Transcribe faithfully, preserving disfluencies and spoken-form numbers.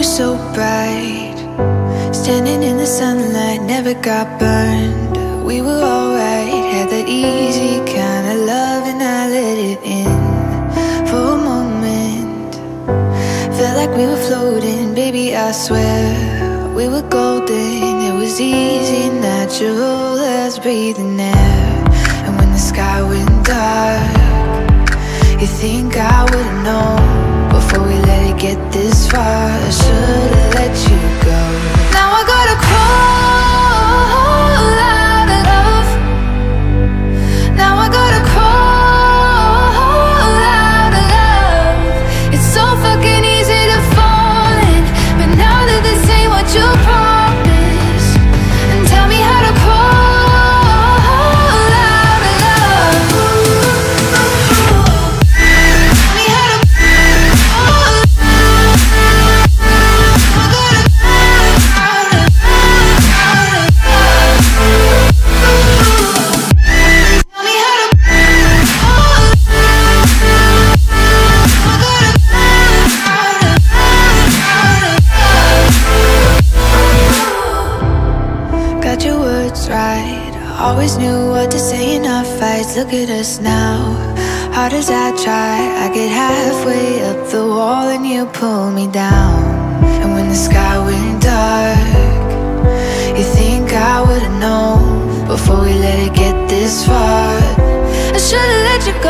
was so bright, standing in the sunlight, never got burned. We were alright, had that easy kind of love, and I let it in for a moment. Felt like we were floating, baby, I swear we were golden. It was easy, natural as breathing air. And when the sky went dark, you think I would've known before we let it get this far. I should've let you go. Now I gotta crawl out of love. Now I gotta crawl out of love. It's so fucking easy to fall in, but now that this ain't what you promised, and tell me how to crawl out of love. Tell me how to crawl. I gotta crawl out of love. Tell me how to crawl. I gotta crawl. Got your words right, always knew what to say in our fights. Look at us now, hard as I try, I get halfway up the wall and you pull me down. And when the sky went dark, you think I would've known before we let it get this far. I should've let you